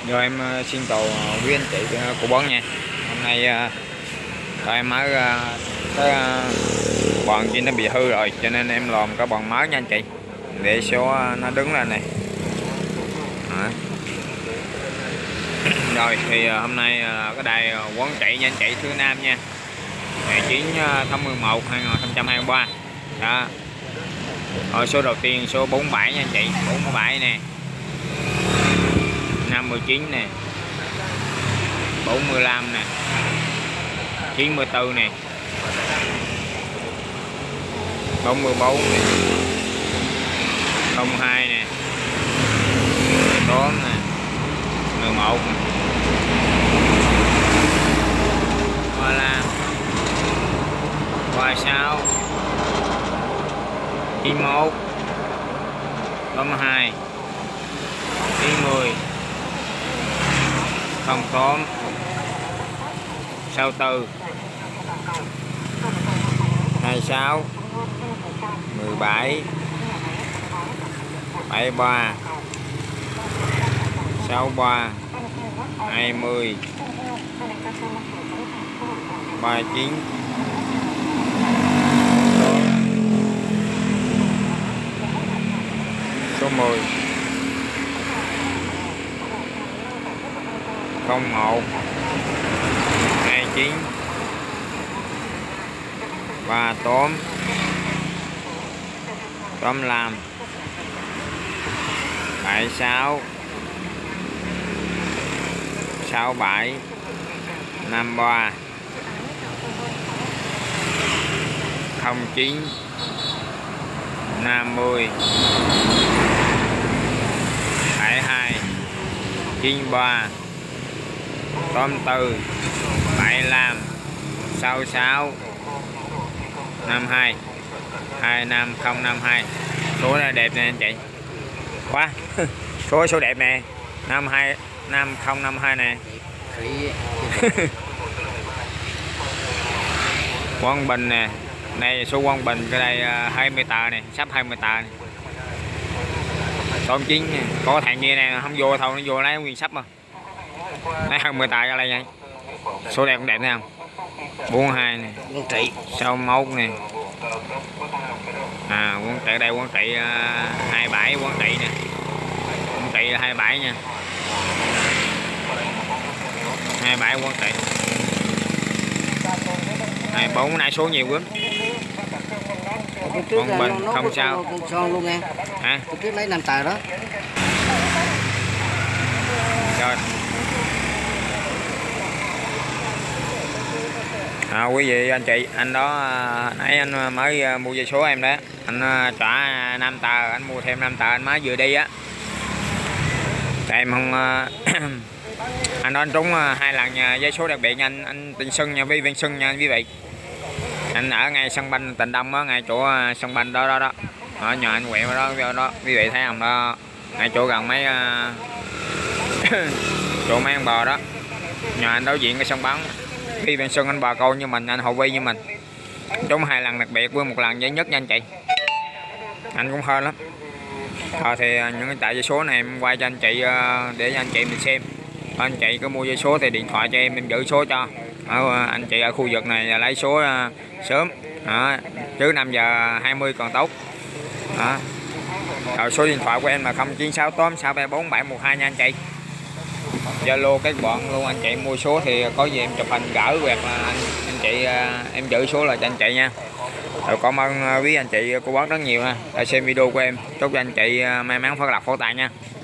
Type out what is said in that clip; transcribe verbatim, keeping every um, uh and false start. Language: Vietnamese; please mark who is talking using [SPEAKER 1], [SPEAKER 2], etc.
[SPEAKER 1] Rồi em xin chào quý anh chị của bón nha. Hôm nay tụi em mới cái bòn kia nó bị hư rồi cho nên em làm cái bòn mới nha anh chị, để số nó đứng lên này. Đó. Rồi thì hôm nay cái đài quán chạy nha anh chị, thứ Nam nha, ngày chín tháng mười một hai nghìn không trăm hai mươi ba. Đó. Rồi số đầu tiên số bốn mươi bảy nha anh chị, bốn mươi bảy nè, năm mươi chín nè, bốn mươi lăm nè, chín mươi tư nè, bốn mươi bốn nè, không hai nè, mười tám nè, mười một nè, ba lăm, ba sáu, chín mươi mốt, tám mươi hai, chín mươi, không tám, sáu mươi tư, hai mươi sáu, mười bảy, bảy mươi ba, sáu mươi ba, hai mươi, ba mươi chín, số mười, không một, hai mươi chín, ba tám, tám mươi lăm, bảy mươi sáu, sáu mươi bảy, năm mươi ba, không chín, năm mươi, bảy mươi hai, chín mươi ba, tám mươi tư, bảy mươi lăm, sáu mươi sáu, năm mươi hai, hai mươi lăm, không năm hai. Số này đẹp nè anh chị, quá số số đẹp nè, năm hai, năm không năm hai nè. Quang Bình nè, đây số Quang Bình, cái đây hai mươi tờ này, sắp hai mươi tờ này. Tôm chín nha. Có thằng kia nè không vô thôi, nó vô lấy nguyên sắp mà. Lấy hai mươi tờ ra đây nha. Số đẹp cũng đẹp thấy không? bốn mươi hai nè, quán trị sáu mươi mốt nè. À quán trị đây, quán trị uh, hai mươi bảy, quán trị nè. Quán trị hai mươi bảy nha. hai mươi bảy quán trị. hai mươi bốn nãy số nhiều quá. Quang Bình không sao.
[SPEAKER 2] Son luôn nha.
[SPEAKER 1] Hả?
[SPEAKER 2] Trước lấy năm tờ đó.
[SPEAKER 1] Rồi. À, quý vị anh chị, anh đó nãy anh mới mua dây số em đó, anh trả năm tờ, anh mua thêm năm tờ, anh mới vừa đi á. Tại em không anh đó anh trúng hai lần dây số đặc biệt nha anh, anh Tình Xuân nha, Vi Văn Xuân nha quý vị. Anh ở ngay sân banh Tình Đông á, ngay chỗ sân banh đó đó đó. Ở nhà anh quẹo đó, đó đó quý vị thấy không đó, ngay chỗ gần mấy chỗ mấy con bò đó. Nhà anh đối diện cái sân bắn. Khi bên sân anh bà câu như mình, anh hậu vi như mình, trúng hai lần đặc biệt với một lần giải nhất nha anh chị. Anh cũng hơi lắm. Thôi thì những tại dây số này em quay cho anh chị để cho anh chị mình xem. Anh chị có mua dây số thì điện thoại cho em, em giữ số cho. Ở anh chị ở khu vực này là lấy số sớm đó, chứ năm giờ hai mươi còn tốt đó. Rồi số điện thoại của em là không chín sáu tám sáu ba bốn bảy một hai nha anh chị. Zalo các bọn luôn, anh chị mua số thì có gì em chụp hình gửi, hoặc là anh, anh chị em giữ số là cho anh chị nha. Rồi cảm ơn quý anh chị cô bác rất nhiều ha, đã xem video của em. Chúc cho anh chị may mắn phát lộc phát tài nha.